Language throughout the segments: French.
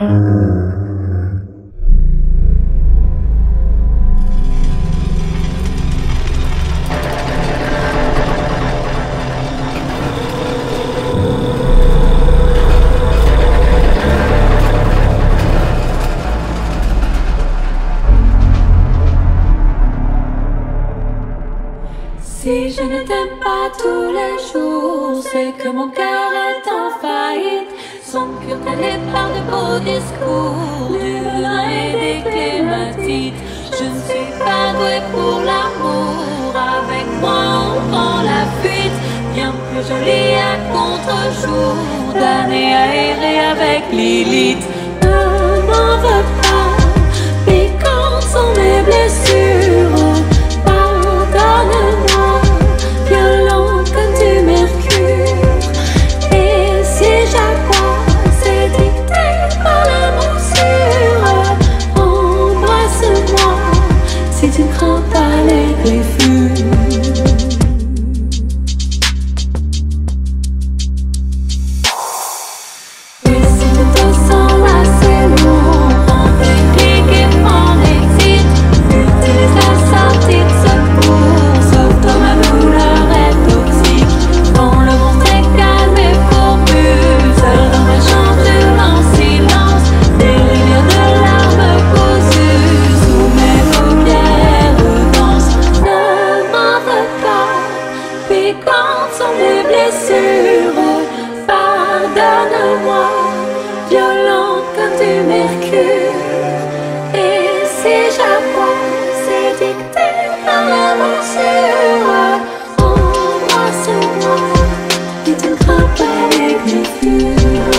Si je ne t'aime pas tous les jours, c'est que mon cœur est en faillite. Son cœur télé par de beaux discours, du venin et des clématites. Je ne suis pas douée pour l'amour, avec moi on prend la fuite. Bien plus jolie à contre-jour, damnée à errer avec Lilith. Ne m'en veux pas, piquantes sont mes blessures. Pardonne-moi, violente comme du mercure. Et si j'aboie, c'est dicté par la morsure. Embrasse-moi, si tu ne crains pas les griffures. Et si tu te sens lassé, long, on réplique et on excite. Utilise la sortie de secours, sauf toi ma douleur est toxique. Quand le monde est calme et fourbu, seul dans ma chambre j'hurle en silence. Des rivières de larmes cousues sous mes paupières dansent. Ne m'en veux pas, piquantes sont mes blessures. Pardonne-moi, violente comme du mercure. Et si j'aboie, c'est dicté par la morsure. Embrasse-moi, et tu ne crains pas les griffures.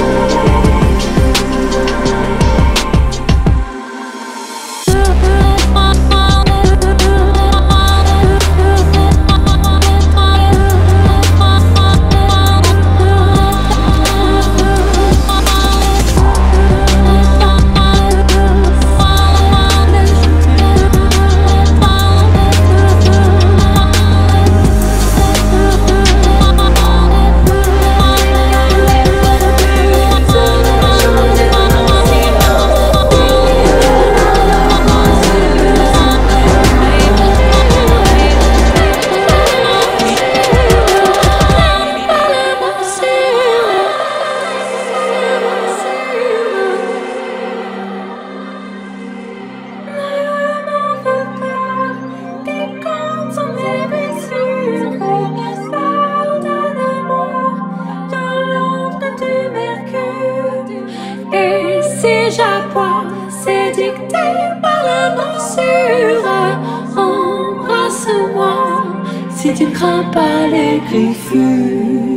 Et si j'aboie, c'est dicté par la morsure. Embrasse-moi, si tu ne crains pas les griffures.